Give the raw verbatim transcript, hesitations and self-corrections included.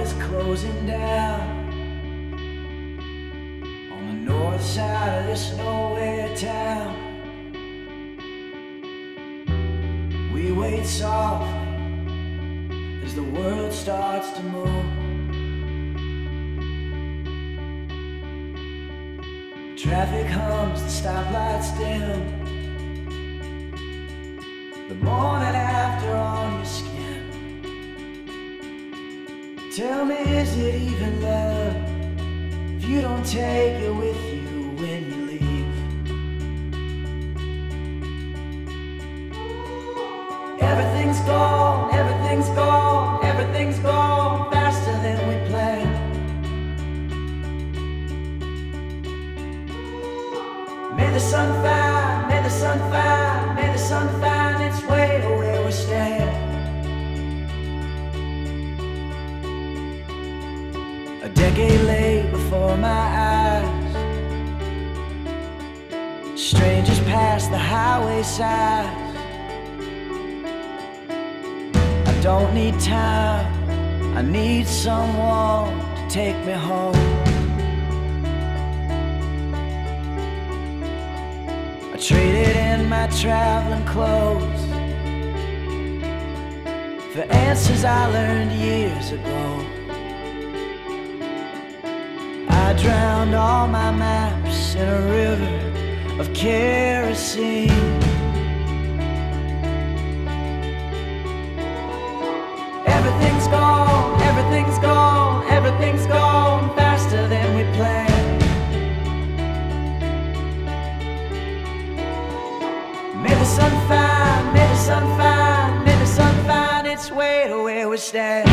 is closing down on the north side of this nowhere town. We wait softly as the world starts to move. Traffic hums, the stoplights dim, the morning after on your skin. Tell me, is it even love if you don't take it with you when you leave? Everything's gone, everything's gone, everything's gone faster than we planned. May the sun find, may the sun find, may the sun find its way to where we stand. A decade late before my eyes, strangers pass the highway signs. I don't need time, I need someone to take me home. I traded in my traveling clothes for answers I learned years ago. I drowned all my maps in a river of kerosene. Everything's gone, everything's gone, everything's gone faster than we planned. May the sun find, may the sun find, may the sun find its way to where we stand.